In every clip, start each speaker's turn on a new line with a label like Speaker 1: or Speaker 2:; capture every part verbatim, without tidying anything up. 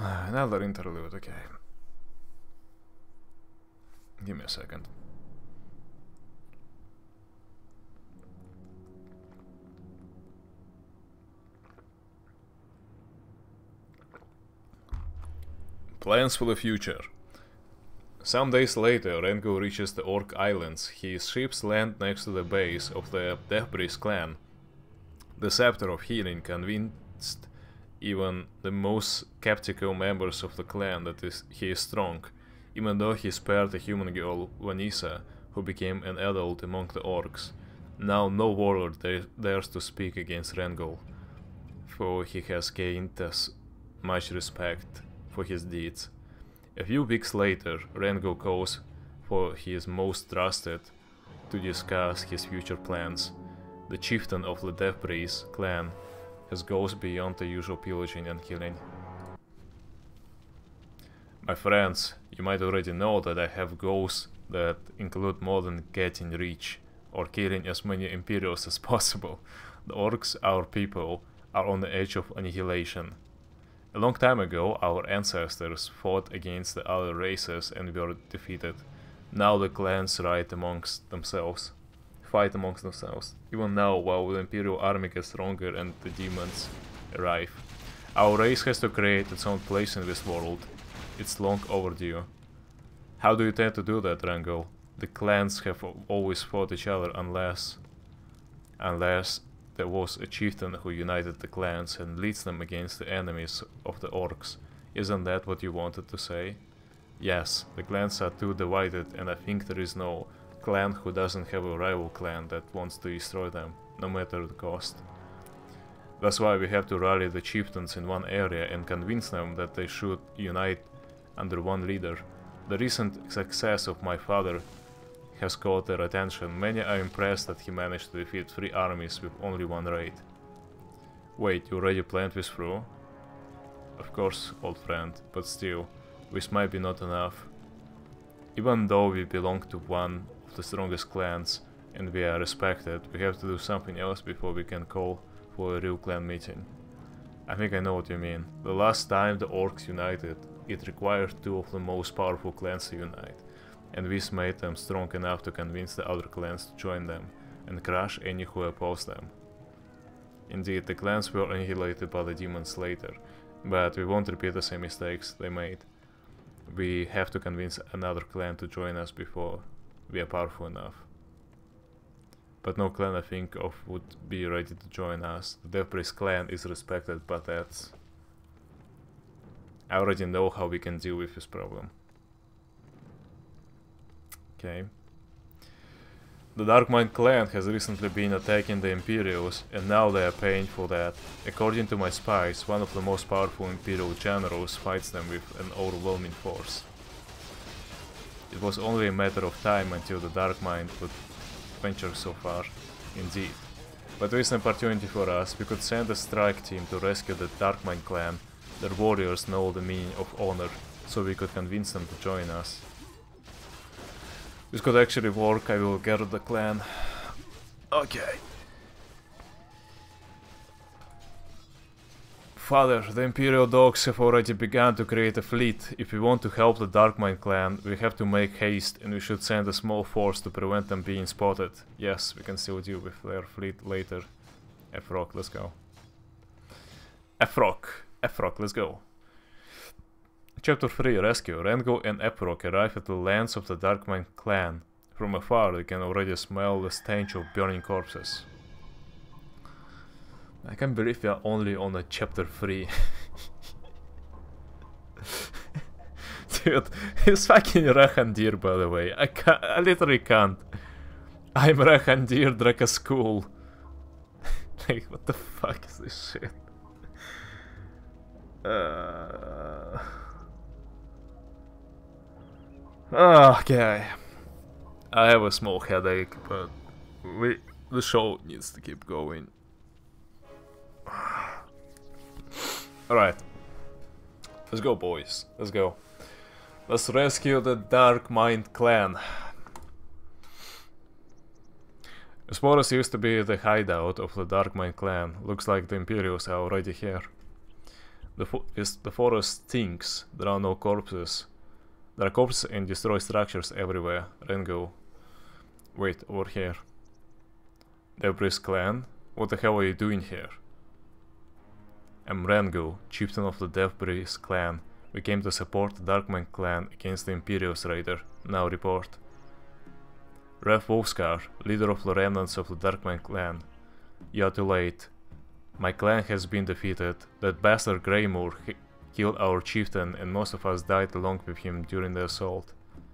Speaker 1: Another interlude, okay. Give me a second. Plans for the future. Some days later, Rengo reaches the Orc Islands. His ships land next to the base of the Deathbreeze clan. The Scepter of Healing convinced even the most skeptical members of the clan that is, he is strong, even though he spared a human girl, Vanessa, who became an adult among the orcs. Now no warlord dares to speak against Rengol, for he has gained as much respect for his deeds. A few weeks later, Rengol calls for his most trusted to discuss his future plans. The chieftain of the Deathbreeze clan has goals beyond the usual pillaging and killing. My friends, you might already know that I have goals that include more than getting rich or killing as many Imperials as possible. The orcs, our people, are on the edge of annihilation. A long time ago, our ancestors fought against the other races and were defeated. Now the clans fight amongst themselves. Fight amongst themselves. Even now, while the Imperial army gets stronger and the demons arrive. Our race has to create its own place in this world. It's long overdue. How do you intend to do that, Rengol? The clans have always fought each other unless... unless there was a chieftain who united the clans and leads them against the enemies of the orcs. Isn't that what you wanted to say? Yes, the clans are too divided, and I think there is no clan who doesn't have a rival clan that wants to destroy them, no matter the cost. That's why we have to rally the chieftains in one area and convince them that they should unite under one leader. The recent success of my father has caught their attention. Many are impressed that he managed to defeat three armies with only one raid. Wait, you already planned this through? Of course, old friend, but still, this might be not enough. Even though we belong to one of the strongest clans and we are respected, we have to do something else before we can call for a real clan meeting. I think I know what you mean. The last time the orcs united, it required two of the most powerful clans to unite, and this made them strong enough to convince the other clans to join them and crush any who opposed them. Indeed, the clans were annihilated by the demons later, but we won't repeat the same mistakes they made. We have to convince another clan to join us before we are powerful enough. But no clan I think of would be ready to join us. The Deathbreeze clan is respected, but that's... I already know how we can deal with this problem. Okay. The Darkmind clan has recently been attacking the Imperials, and now they are paying for that. According to my spies, one of the most powerful Imperial generals fights them with an overwhelming force. It was only a matter of time until the Darkmind would venture so far, indeed. But there is an opportunity for us. We could send a strike team to rescue the Darkmind clan. Their warriors know the meaning of honor, so we could convince them to join us. This could actually work. I will gather the clan. Okay. Father, the Imperial dogs have already begun to create a fleet. If we want to help the Darkmind clan, we have to make haste, and we should send a small force to prevent them being spotted. Yes, we can still deal with their fleet later. Efrock, let's go. Efrock, Efrock, let's go. Chapter three, Rescue. Rengol and Efrock arrive at the lands of the Darkmind clan. From afar, they can already smell the stench of burning corpses. I can't believe we are only on a chapter three. Dude, it's fucking Rakhandir, by the way. I can't, I literally can't. I'm Rakhandir Drakaskull. Like, what the fuck is this shit? Uh... Okay. I have a small headache, but we, the show needs to keep going. Alright. Let's go, boys. Let's go. Let's rescue the Darkmind clan. Esporus used to be the hideout of the Darkmind clan. Looks like the Imperials are already here. The, fo is, the forest stinks. There are no corpses. There are corpses and destroyed structures everywhere. Rengo. Wait, over here. Debris clan? What the hell are you doing here? I'm Rengo, chieftain of the Debris clan. We came to support the Darkman clan against the Imperious Raider. Now report. Rev Wolfscar, leader of the remnants of the Darkman clan. You are too late. My clan has been defeated. That bastard Greymoor killed our chieftain and most of us died along with him during the assault.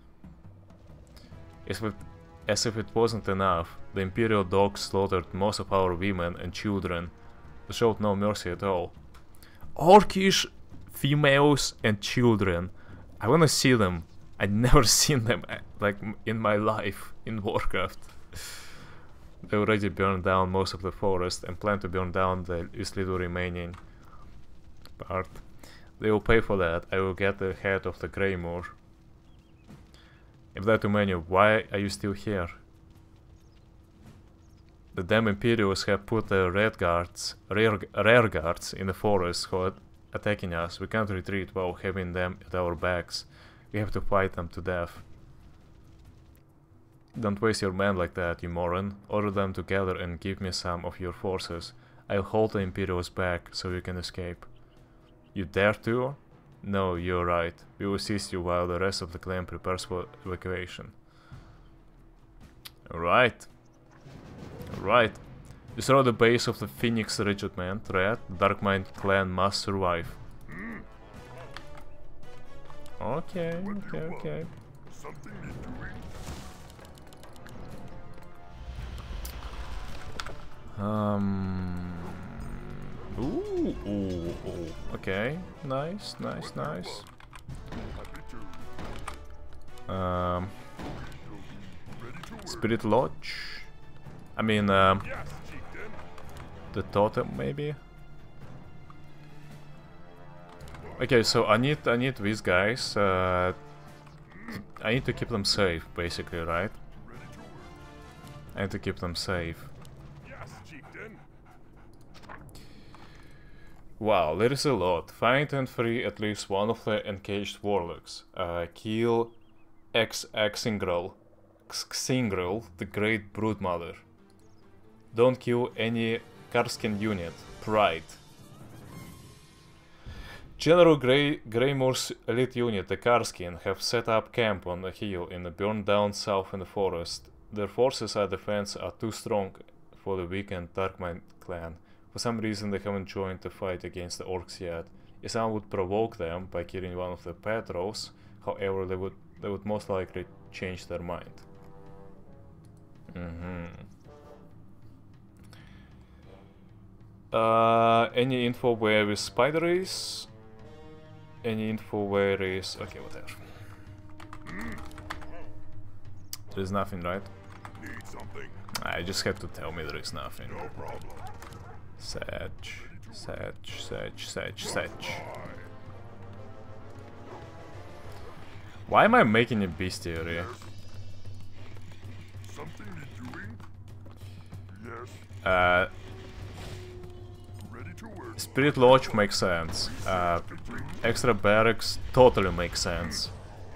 Speaker 1: As if, as if it wasn't enough, the Imperial dogs slaughtered most of our women and children. They showed no mercy at all. Orcish females and children. I wanna see them. I'd never seen them like in my life in Warcraft. They already burned down most of the forest and plan to burn down the little remaining part. They will pay for that. I will get the head of the Greymoor. If there are too many, why are you still here? The damn Imperials have put the red guards, rear, rear guards in the forest who are attacking us. We can't retreat while having them at our backs. We have to fight them to death. Don't waste your men like that, you moron. Order them to gather and give me some of your forces. I'll hold the Imperials back so you can escape. You dare to? No, you're right. We will assist you while the rest of the clan prepares for evacuation. Alright. Alright. Destroy the base of the Phoenix Regiment. Threat. Darkmind clan must survive. Okay, okay, okay. Um. Ooh, ooh, ooh. Okay. Nice, nice, nice. Um. Spirit Lodge. I mean, um, the totem maybe. Okay, so I need I need these guys. Uh, I need to keep them safe, basically, right? I need to keep them safe. Wow, there is a lot. Find and free at least one of the encaged warlocks. Uh, kill X-Xingrel, Xingrel, the Great Broodmother. Don't kill any Karskin unit. Pride. General Grey Greymoor's elite unit, the Karskin, have set up camp on a hill in the burned down south in the forest. Their forces at defense are too strong for the weakened Darkmind clan. For some reason they haven't joined the fight against the orcs yet. Isam would provoke them by killing one of the patrols, however they would they would most likely change their mind. Mm-hmm. Uh, any info where the spider is? Any info where is... Okay, whatever. There is nothing, right?
Speaker 2: Need something.
Speaker 1: I just have to tell me there is nothing.
Speaker 2: No problem.
Speaker 1: Sedge, sedge, sedge, sedge, sedge. Why am I making a bestiary?
Speaker 2: Something you're doing? Yes.
Speaker 1: Uh,
Speaker 2: Ready to work.
Speaker 1: Spirit Lodge makes sense. Uh, extra barracks totally makes sense.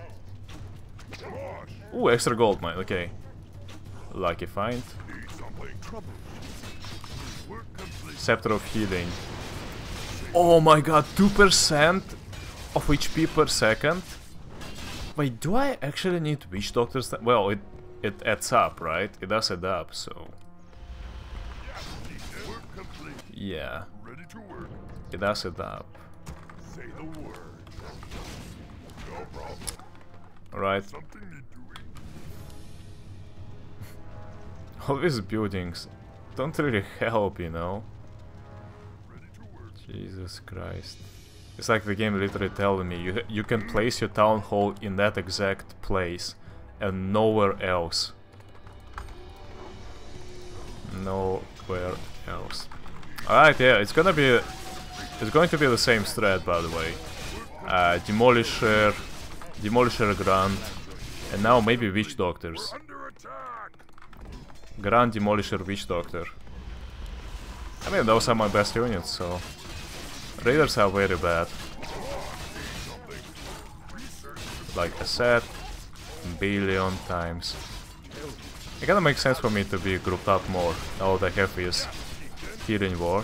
Speaker 1: Ooh, extra gold mine, okay. Lucky find.
Speaker 2: Need something. Trouble. Work complete.
Speaker 1: Scepter of Healing. Oh my god, two percent of H P per second? Wait, do I actually need Witch Doctors? Well, it, it adds up, right? It does add up, so...
Speaker 2: Work complete.
Speaker 1: Yeah,
Speaker 2: Ready to work.
Speaker 1: it does add up.
Speaker 2: Say the word. No problem.
Speaker 1: Alright,
Speaker 2: Something you're doing.
Speaker 1: all these buildings don't really help, you know?
Speaker 2: Ready to work.
Speaker 1: Jesus Christ. It's like the game literally telling me, you, you can place your town hall in that exact place and nowhere else. Nowhere else. Alright, yeah, it's gonna be... It's going to be the same strat, by the way. Uh, Demolisher, Demolisher Grand, and now maybe Witch Doctors.
Speaker 2: Under attack.
Speaker 1: Grand Demolisher Witch Doctor. I mean, those are my best units, so... Raiders are very bad. Like I said, billion times. It kinda makes sense for me to be grouped up more now that I have his healing ward.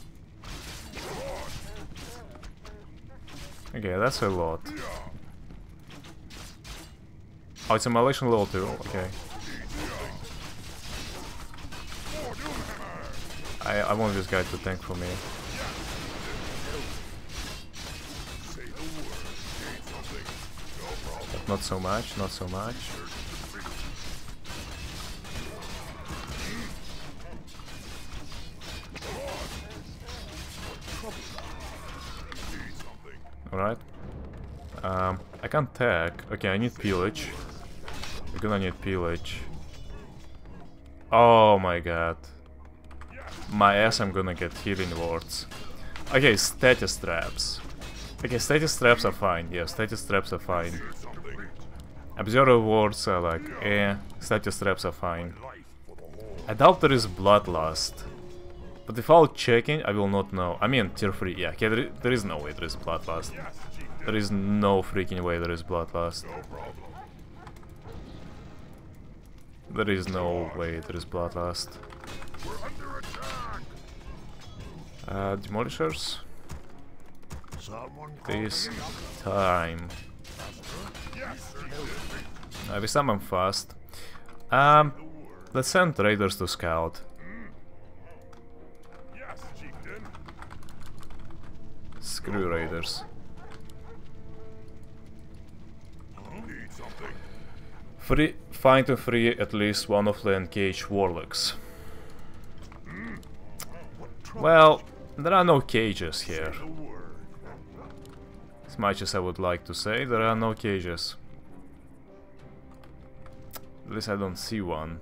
Speaker 1: Okay, that's a lot. Oh, it's a Malation level two, okay. I, I want this guy to tank for me. But not so much, not so much. Alright. Um, I can't tag. Okay, I need pillage. We're gonna need pillage. Oh my god. My ass, I'm gonna get healing wards. Okay, status traps. Okay, status traps are fine. Yeah, status traps are fine. Observer wards are like, eh. Status traps are fine. I doubt there is bloodlust. But without checking, I will not know. I mean, tier three, yeah, okay, there, there is no way there is bloodlust. There is no freaking way there is bloodlust. There is no way there is bloodlust. Uh, demolishers. This time. Uh, this time I'm fast. Um, let's send raiders to scout. Screw raiders. Free, find and free at least one of the uncaged warlocks. Well, there are no cages here. As much as I would like to say, there are no cages. At least I don't see one.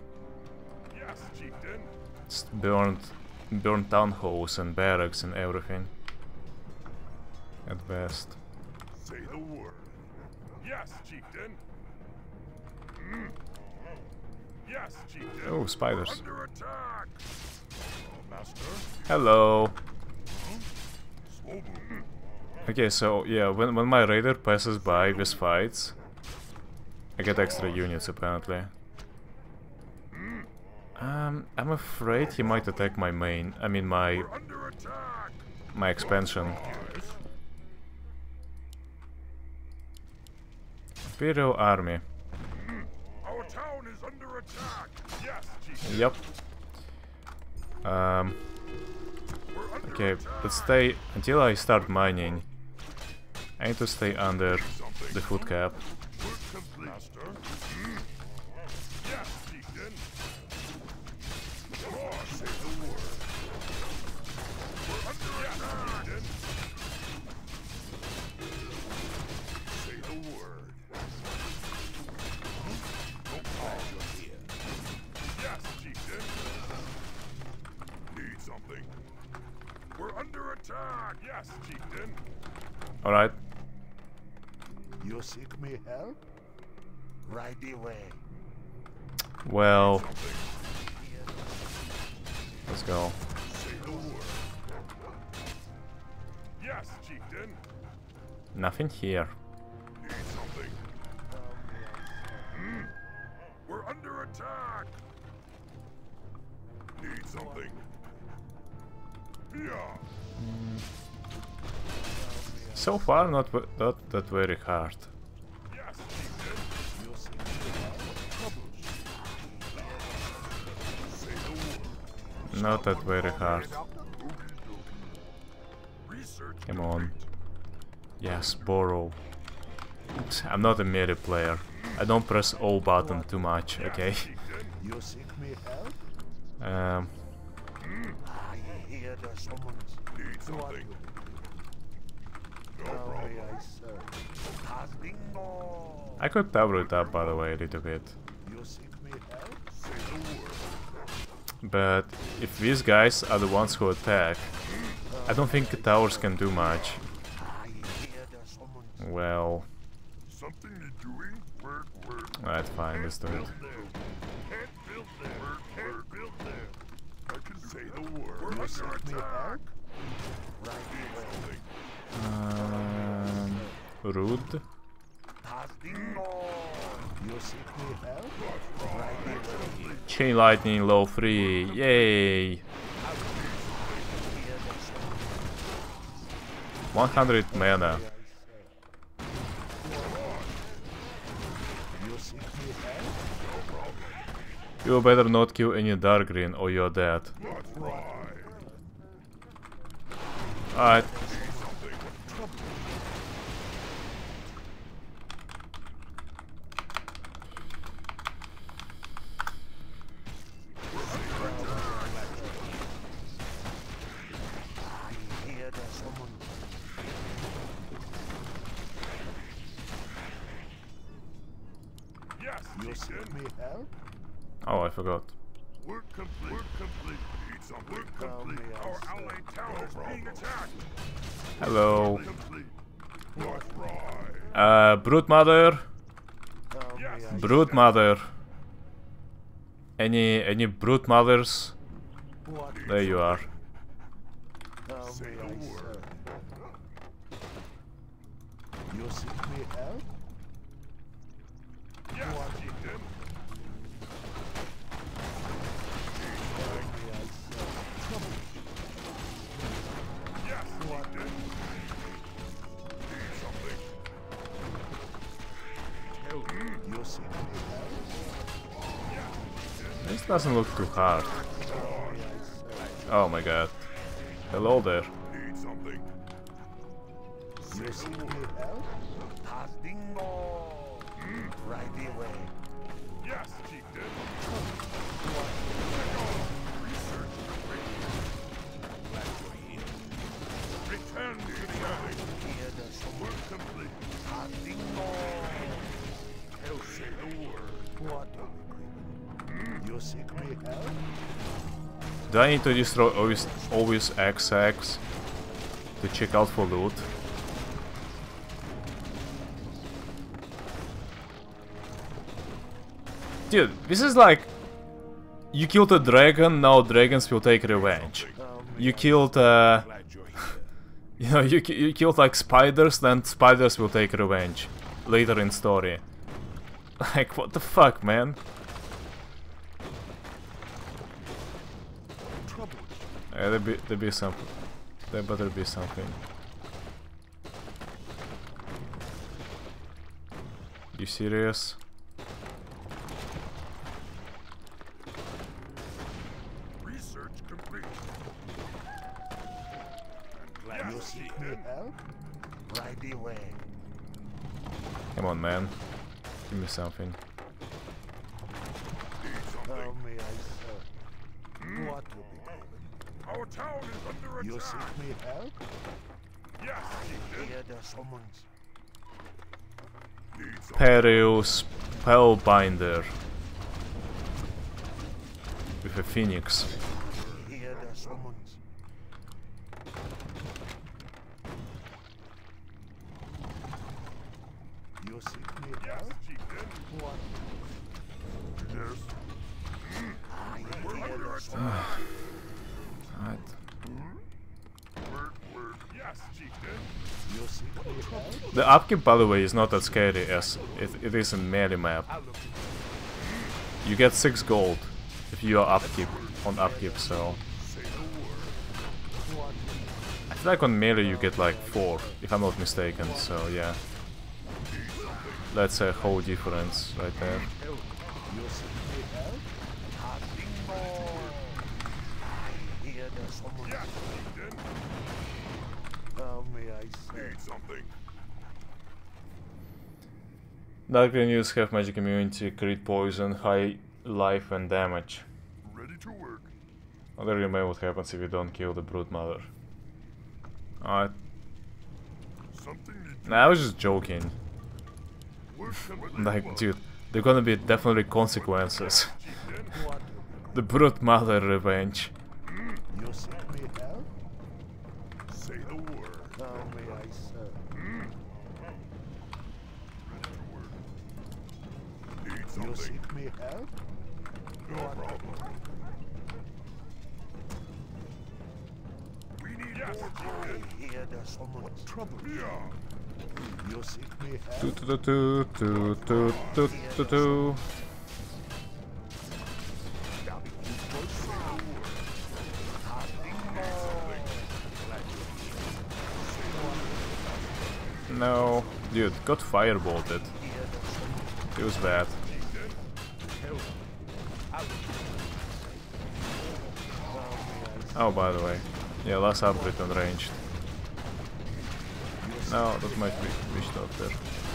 Speaker 1: It's burned, burned town halls and barracks and everything. At best.
Speaker 2: Say the word. Yes, chieftain. Mm. Yes, chieftain.
Speaker 1: Oh, spiders.
Speaker 2: Under attack. Master.
Speaker 1: Hello.
Speaker 2: Swobu.
Speaker 1: Okay, so yeah, when when my raider passes by these fights, I get extra units apparently. Um, I'm afraid he might attack my main. I mean my
Speaker 2: Under attack.
Speaker 1: my expansion. Imperial army.
Speaker 2: Our town is under attack. Yes, chieftain.
Speaker 1: Yep. Um.
Speaker 2: We're under
Speaker 1: Okay,
Speaker 2: attack.
Speaker 1: let's stay until I start mining. I need to stay under the food cap.
Speaker 2: Work complete. Master. Mm. Yes, chieftain. Oh, say the word. We're under attack. Chieftain. Say the word. Don't pause here. Yes, chieftain. Need something. We're under attack. Yes, chieftain.
Speaker 1: Alright.
Speaker 3: You seek me help? Right away.
Speaker 1: Well, let's go.
Speaker 2: Say the word. Yes, chieftain.
Speaker 1: Nothing here.
Speaker 2: Need something. Mm. We're under attack. Need something. Yeah.
Speaker 1: So far, not v not that very hard.
Speaker 2: Yes, chieftain.
Speaker 3: You seek me help?
Speaker 2: Say the word.
Speaker 1: Not that very hard.
Speaker 2: Research.
Speaker 1: Come on. Yes, borrow. I'm not a melee player. I don't press O button too much, okay?
Speaker 3: You seek me help?
Speaker 1: Um,
Speaker 3: I hear the summons.
Speaker 2: Need something. No
Speaker 3: How may
Speaker 2: problem.
Speaker 3: I serve? Castingo!
Speaker 1: I could tower it up, by the way, a little bit.
Speaker 3: You seek me help?
Speaker 2: Say the word.
Speaker 1: But if these guys are the ones who attack, I don't think the towers can do much.
Speaker 3: I hear the summons.
Speaker 1: Well,
Speaker 2: Something need doing? Word, word.
Speaker 1: alright, fine, let's do it.
Speaker 2: Build there. Can't build there. Word, can't build there. I can say the word. We're
Speaker 3: You
Speaker 2: under
Speaker 3: seek me
Speaker 2: attack.
Speaker 3: help?
Speaker 1: Um, rude.
Speaker 3: You seek me help? Right away.
Speaker 1: Chain lightning low three. Yay! one hundred mana.
Speaker 3: You seek me help?
Speaker 1: You better not kill any dark green or you're dead. Alright.
Speaker 2: You seek me help?
Speaker 1: Oh, I forgot.
Speaker 2: Work complete. Work complete. Need some work complete. Our allied tower is being attacked.
Speaker 1: Hello.
Speaker 2: Complete. What right?
Speaker 1: Uh, Brute Mother.
Speaker 2: Yes.
Speaker 1: Brute Mother. Any any Brute Mothers? There you are.
Speaker 2: Say the word.
Speaker 3: You seek me help?
Speaker 2: Yes, chieftain. Yes, chieftain. Need something.
Speaker 3: You seek me help?
Speaker 1: This doesn't look too hard. Oh my god. Hello there.
Speaker 2: Need something.
Speaker 3: You seek me help? Hasdingo! Right away.
Speaker 2: Yes, chieftain. Return to the alley.
Speaker 3: Hear the summons.
Speaker 2: Work complete.
Speaker 3: Hasdingo!
Speaker 2: He'll say the word.
Speaker 3: What are we craving? You seek me help?
Speaker 1: Do I need to destroy always always X X to check out for loot? Dude, this is like you killed a dragon, now dragons will take revenge. You killed uh you know, you, ki- you killed like spiders, then spiders will take revenge later in story. Like, what the fuck, man? Uh, there be there be some, there better be something. You serious?
Speaker 2: Research complete.
Speaker 3: You seek me help? Right away.
Speaker 1: Come on, man. Give me something.
Speaker 3: How may I serve? What will be craving?
Speaker 2: Our town is under
Speaker 3: You
Speaker 2: attack.
Speaker 3: seek me help?
Speaker 2: Yes, chieftain.
Speaker 3: Hear the summons.
Speaker 2: Need some.
Speaker 1: Perius Spellbinder with a phoenix.
Speaker 3: Hear the summons. You seek me
Speaker 2: Yes,
Speaker 3: help?
Speaker 2: chieftain.
Speaker 3: What?
Speaker 2: Yes.
Speaker 3: I
Speaker 2: We're
Speaker 3: hear
Speaker 2: under
Speaker 3: the
Speaker 2: attack.
Speaker 3: summons.
Speaker 1: Alright.
Speaker 2: Word, word. Yes, chieftain.
Speaker 3: You seek me help?
Speaker 1: The upkeep, by the way, is not as scary as it, it is in melee map. You get six gold if you are upkeep on upkeep, so
Speaker 2: Say the word.
Speaker 3: What?
Speaker 1: I feel like on melee you get like four, if I'm not mistaken. So yeah, that's a whole difference right there.
Speaker 3: You seek me help? Hasdingo! I hear the summons.
Speaker 2: Yes, chieftain.
Speaker 3: How may I serve?
Speaker 2: Need something.
Speaker 1: Dark green units have magic immunity, crit poison, high life and damage.
Speaker 2: Ready to work.
Speaker 1: Wonder remain what happens if you don't kill the Brute Mother. Alright.
Speaker 2: Something need
Speaker 1: Nah, I was just joking.
Speaker 2: work complete.
Speaker 1: Like, dude, there are gonna be definitely consequences.
Speaker 2: Chieftain.
Speaker 3: What?
Speaker 1: The Brute Mother revenge.
Speaker 3: You seek me help?
Speaker 2: Say the word.
Speaker 3: How may I serve?
Speaker 2: Ready to work. Need
Speaker 3: You
Speaker 2: something.
Speaker 3: seek me help?
Speaker 2: No problem. We need
Speaker 3: I hear there's someone trouble.
Speaker 2: Yeah.
Speaker 3: You seek me help.
Speaker 1: Tu tu tu tu tu tu tu tu.
Speaker 3: Now be equal sound.
Speaker 1: No, dude, got firebolted. It was bad. Oh, by the way, yeah, last upgrade unranged. No, that might be Wish Doctor.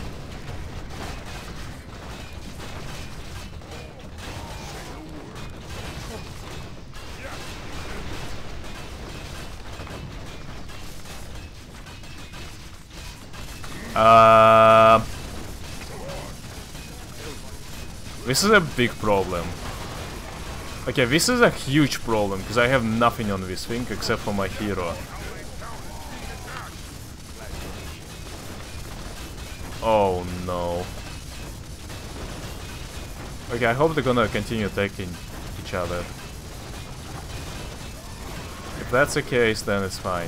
Speaker 1: Uh, this is a big problem. Okay, this is a huge problem, because I have nothing on this thing except for my hero. Oh no. Okay, I hope they're gonna continue attacking each other. If that's the case, then it's fine.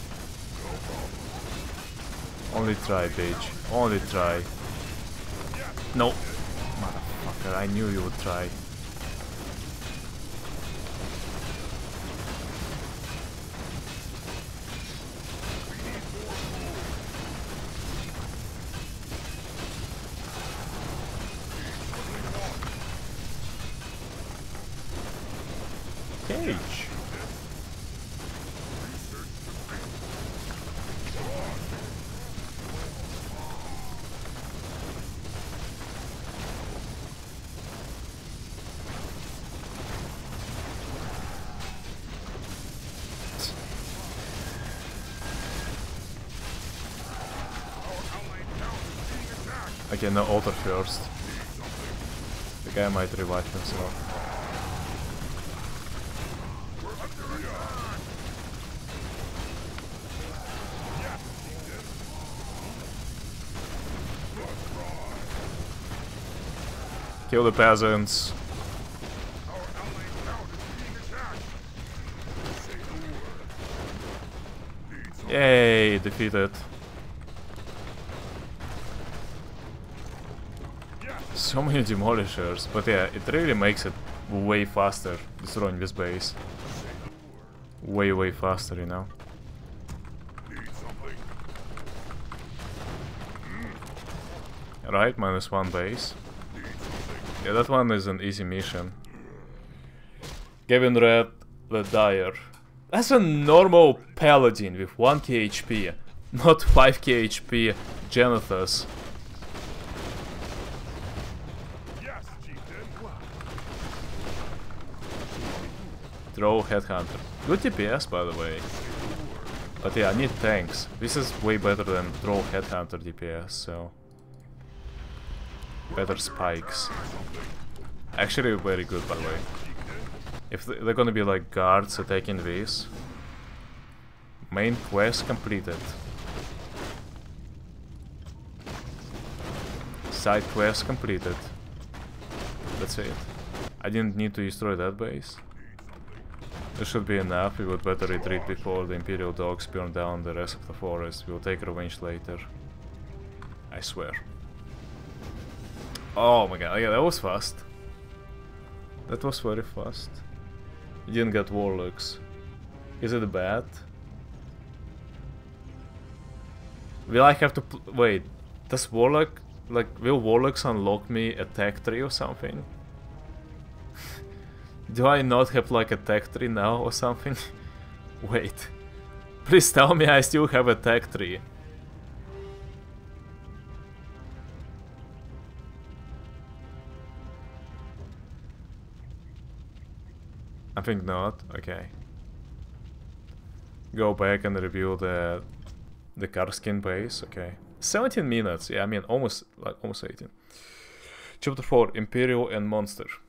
Speaker 1: Only try, bitch. Only try. No. Motherfucker, I knew you would try. Cage. Okay, no, altar first. The guy might revive himself. Kill the peasants. Yay, defeated. So many demolishers, but yeah, it really makes it way faster destroying this base. Way, way faster, you know. Right, minus one base. Yeah, that one is an easy mission. Gavin Red, the Dyer. That's a normal paladin with one K H P, not five K H P Genothus. Throw Headhunter. Good D P S, by the way. But yeah, I need tanks. This is way better than Throw Headhunter D P S, so... Better spikes. Actually very good, by the way. If they're gonna be like guards attacking these. Main quest completed. Side quest completed. That's it. I didn't need to destroy that base. This should be enough. We would better retreat before the Imperial dogs burn down the rest of the forest. We'll take revenge later. I swear. Oh my god, yeah, that was fast. That was very fast. You didn't get Warlocks. Is it bad? Will I have to pl wait, does Warlock, like, will Warlocks unlock me a tech tree or something? Do I not have like a tech tree now or something? Wait. Please tell me I still have a tech tree. I think not. Okay. Go back and review the the Karskin base. Okay. seventeen minutes. Yeah, I mean almost like almost eighteen. Chapter four: Imperial and Monster.